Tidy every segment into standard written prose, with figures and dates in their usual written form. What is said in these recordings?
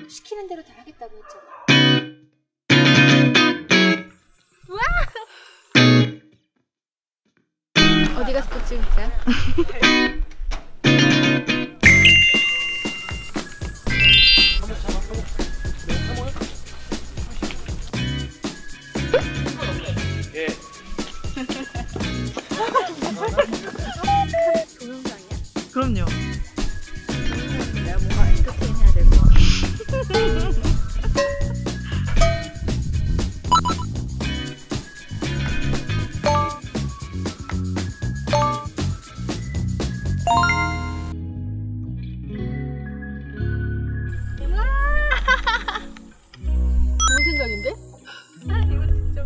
시키는 대로 다 하겠다고 했잖아. 어디가 스포츠입니까? 예. 동영상이야? 그럼요. 내가 뭔가 엔터테인 해야 될 것 같아. 좋은 생각인데? 이거 진짜.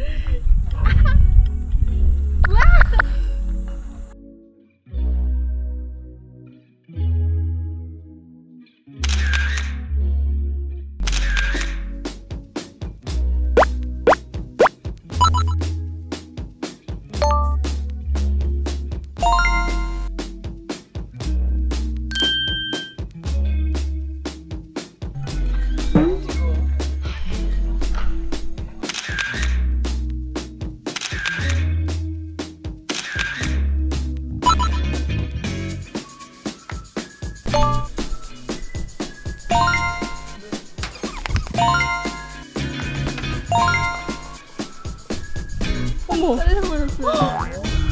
어머. 잘려버렸어.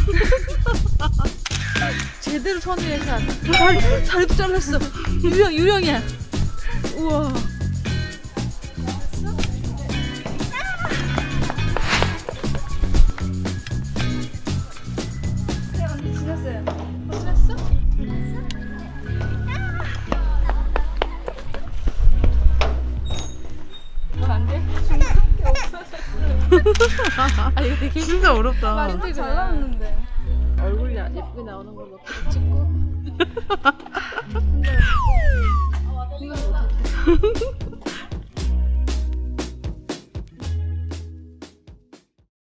제대로 선의의 샷. 다리도 잘랐어. 유령이야. 우와. 지났어요. 지났어? 안 돼? 중간게 없어졌어. 아 이거 되게 진짜 어렵다. 말인데 잘 나왔는데 얼굴이 예쁘게 나오는 걸로 찍고 근데 생각 못했어.